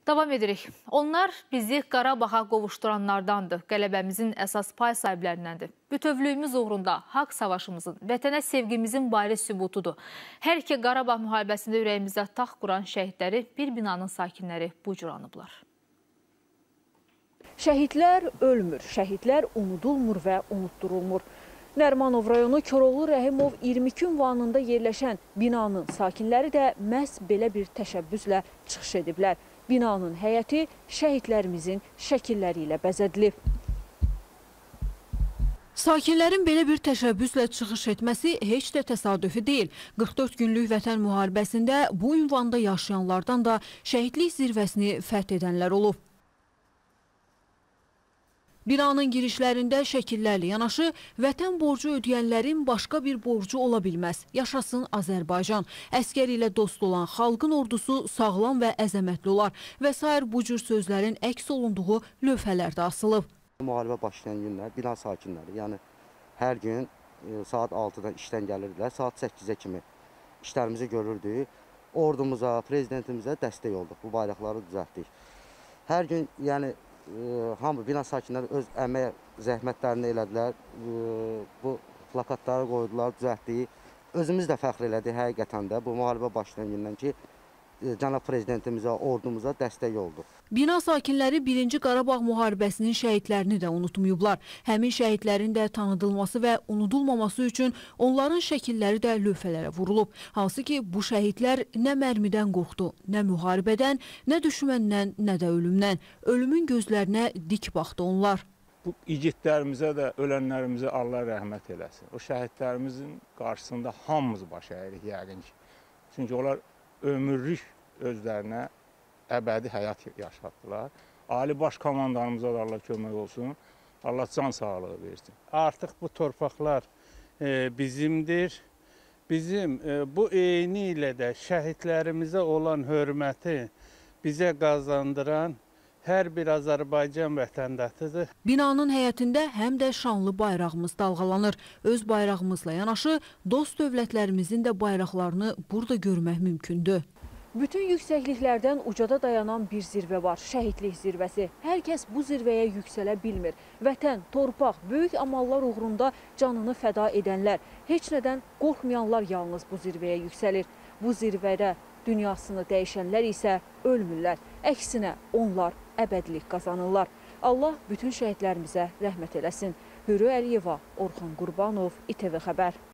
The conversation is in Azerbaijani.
Davam edirik. Onlar bizi Qarabağa qovuşduranlardandır. Qələbəmizin əsas pay sahiblərindəndir. Bütövlüyümüz uğrunda haqq savaşımızın, vətənə sevgimizin bariz sübutudur. Hər iki Qarabağ müharibəsində ürəyimizə taxt quran şəhidləri bir binanın sakinləri bu cür anıblar. Şəhidlər ölmür, şəhidlər unudulmur və unutturulmur. Nərimanov rayonu Koroğlu Rəhimov 22 ünvanında yerləşən binanın sakinləri də məhz belə bir təşəbbüslə çıxış ediblər. Binanın həyəti şəhidlərimizin şəkilləri ilə bəzədilib. Sakinlərin belə bir təşəbbüslə çıxış etməsi heç də təsadüfi deyil. 44 günlük vətən müharibəsində bu ünvanda yaşayanlardan da şəhidlik zirvəsini fəth edənlər olub. Binanın girişlərində şəkillərlə yanaşı vətən borcu ödəyənlərin başqa bir borcu ola bilməz. Yaşasın Azərbaycan. Əskər ilə dost olan xalqın ordusu sağlam və əzəmətli olar və sair bu cür sözlərin əks olunduğu lövhələrdə asılıb. Müharibə başlayan günlər bina sakinləri, yəni hər gün saat 6-dan işdən gəlirdilər, saat 8-ə kimi işlərimizi görürdük. Ordumuza, prezidentimizə dəstək olduq, bu bayraqları düzəltdik. Hər gün, yəni hamı bina sakinləri öz əmək zəhmətlərini elədilər, bu plakatları qoydular, düzəltdik. Özümüz də fəxr elədik həqiqətən də bu müharibə başlayan gündən ki, cənab prezidentimizə, ordumuza dəstək olduq. Bina sakinləri 1-ci Qarabağ müharibəsinin şəhidlərini də unutmayıblar. Həmin şəhidlərin də tanıdılması və unudulmaması üçün onların şəkilləri də lövhələrə vurulub. Hansı ki, bu şəhidlər nə mərmidən qorxdu, nə müharibədən, nə düşməndən, nə də ölümdən. Ölümün gözlərinə dik baxdı onlar. Bu igidlərimizə də, ölənlərimizə Allah rəhmət eləsin. O şəhidlərimizin qarşısında hamımız baş əyirik yəqin ki. Çünki onlar ömürlük özlərinə əbədi həyat yaşatdılar. Ali baş komandanımıza da Allah kömək olsun. Allah can sağlığı versin. Artıq bu torpaqlar bizimdir. Bizim bu eyni ilə də şəhidlərimizə olan hörməti bizə qazandıran hər bir Azərbaycan vətəndaşıdır. Binanın həyətində həm də şanlı bayrağımız dalğalanır. Öz bayrağımızla yanaşı dost dövlətlərimizin də bayraqlarını burada görmək mümkündür. Bütün yüksəkliklərdən ucada dayanan bir zirvə var, şəhidlik zirvəsi. Hər kəs bu zirvəyə yüksələ bilmir. Vətən, torpaq, böyük amallar uğrunda canını fəda edənlər, heç nədən qorxmayanlar yalnız bu zirvəyə yüksəlir. Bu zirvədə dünyasını dəyişənlər isə ölmürlər. Əksinə onlar əbədilik qazanırlar. Allah bütün şəhidlərimizə rəhmət eləsin. Hürü Əliyeva, Orxan Qurbanov, İTV Xəbər.